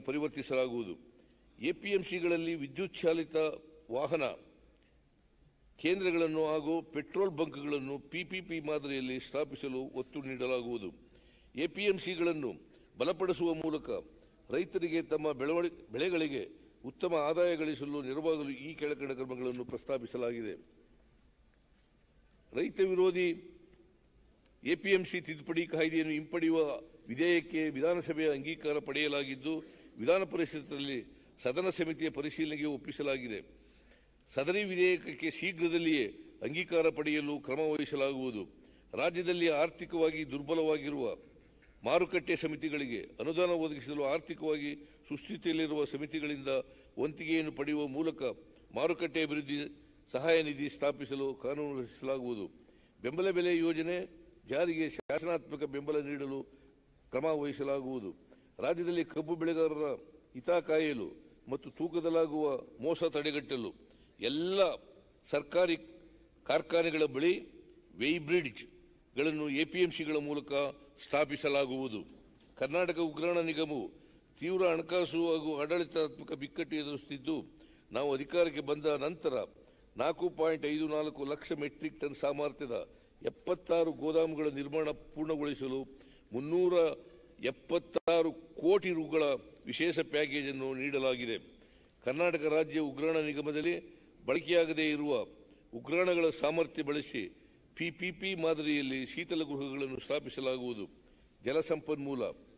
ಪರಿವರ್ತಿಸಲಾಗುವುದು. ಎಪಿಎಂಸಿಗಳಲ್ಲಿ ವಿದ್ಯುತ್ ಚಾಲಿತ ವಾಹನ ಕೇಂದ್ರಗಳನ್ನು ಹಾಗೂ ಪೆಟ್ರೋಲ್ ಬಂಕ್ಗಳನ್ನು ಪಿಪಿಪಿ ಮಾದರಿಯಲ್ಲಿ ಸ್ಥಾಪಿಸಲು ಒತ್ತು ನೀಡಲಾಗುವುದು. ಎಪಿಎಂಸಿಗಳನ್ನು ಬಲಪಡಿಸುವ ಮೂಲಕ ರೈತರಿಗೆ ತಮ್ಮ ಬೆಳೆಗಳಿಗೆ ಉತ್ತಮ ಆದಾಯ ಗಳಿಸಲು ನೆರವಾಗಲು ಈ ಕೆಳಕಂಡ ಕ್ರಮಗಳನ್ನು ಪ್ರಸ್ತಾಪಿಸಲಾಗಿದೆ. ರೈತ ವಿರೋಧಿ ಎಪಿಎಂಸಿ ತಿದ್ದುಪಡಿ ಕಾಯ್ದೆಯನ್ನು ಹಿಂಪಡೆಯುವ ವಿಧೇಯಕಕ್ಕೆ ವಿಧಾನಸಭೆಯ ಅಂಗೀಕಾರ ಪಡೆಯಲಾಗಿದ್ದು, ವಿಧಾನ ಪರಿಷತ್ತಿನಲ್ಲಿ ಸದನ ಸಮಿತಿಯ ಪರಿಶೀಲನೆಗೆ ಒಪ್ಪಿಸಲಾಗಿದೆ. ಸದರಿ ವಿಧೇಯಕಕ್ಕೆ ಶೀಘ್ರದಲ್ಲಿಯೇ ಅಂಗೀಕಾರ ಪಡೆಯಲು ಕ್ರಮ ವಹಿಸಲಾಗುವುದು. ರಾಜ್ಯದಲ್ಲಿ ಆರ್ಥಿಕವಾಗಿ ದುರ್ಬಲವಾಗಿರುವ ಮಾರುಕಟ್ಟೆ ಸಮಿತಿಗಳಿಗೆ ಅನುದಾನ ಒದಗಿಸಲು ಆರ್ಥಿಕವಾಗಿ ಸುಸ್ಥಿತಿಯಲ್ಲಿರುವ ಸಮಿತಿಗಳಿಂದ ವಂತಿಗೆಯನ್ನು ಪಡೆಯುವ ಮೂಲಕ ಮಾರುಕಟ್ಟೆ ಅಭಿವೃದ್ಧಿ ಸಹಾಯ ನಿಧಿ ಸ್ಥಾಪಿಸಲು ಕಾನೂನು ರಚಿಸಲಾಗುವುದು. ಬೆಂಬಲ ಬೆಲೆ ಯೋಜನೆ ಜಾರಿಗೆ ಶಾಸನಾತ್ಮಕ ಬೆಂಬಲ ನೀಡಲು ಕ್ರಮ ವಹಿಸಲಾಗುವುದು. ರಾಜ್ಯದಲ್ಲಿ ಕಬ್ಬು ಬೆಳೆಗಾರರ ಹಿತ ಕಾಯಲು ಮತ್ತು ತೂಕದಲ್ಲಾಗುವ ಮೋಸ ತಡೆಗಟ್ಟಲು ಎಲ್ಲ ಸರ್ಕಾರಿ ಕಾರ್ಖಾನೆಗಳ ಬಳಿ ವೇಯ್ಬ್ರಿಡ್ಜ್ಗಳನ್ನು ಎಪಿಎಂಸಿಗಳ ಮೂಲಕ ಸ್ಥಾಪಿಸಲಾಗುವುದು. ಕರ್ನಾಟಕ ಉಗ್ರಾಣ ನಿಗಮವು ತೀವ್ರ ಹಣಕಾಸು ಹಾಗೂ ಆಡಳಿತಾತ್ಮಕ ಬಿಕ್ಕಟ್ಟು ಎದುರಿಸುತ್ತಿದ್ದು, ನಾವು ಅಧಿಕಾರಕ್ಕೆ ಬಂದ ನಂತರ 4.54 ಲಕ್ಷ ಮೆಟ್ರಿಕ್ ಟನ್ ಸಾಮರ್ಥ್ಯದ 76 ಗೋದಾಮುಗಳ ನಿರ್ಮಾಣ ಪೂರ್ಣಗೊಳಿಸಲು 376 ಕೋಟಿ ರುಗಳ ವಿಶೇಷ ಪ್ಯಾಕೇಜ್ ಅನ್ನು ನೀಡಲಾಗಿದೆ. ಕರ್ನಾಟಕ ರಾಜ್ಯ ಉಗ್ರಾಣ ನಿಗಮದಲ್ಲಿ ಬಳಕೆಯಾಗದೇ ಇರುವ ಉಗ್ರಾಣಗಳ ಸಾಮರ್ಥ್ಯ ಬಳಸಿ ಪಿಪಿಪಿ ಮಾದರಿಯಲ್ಲಿ ಶೀತಲ ಗೃಹಗಳನ್ನು ಸ್ಥಾಪಿಸಲಾಗುವುದು. ಜಲಸಂಪನ್ಮೂಲ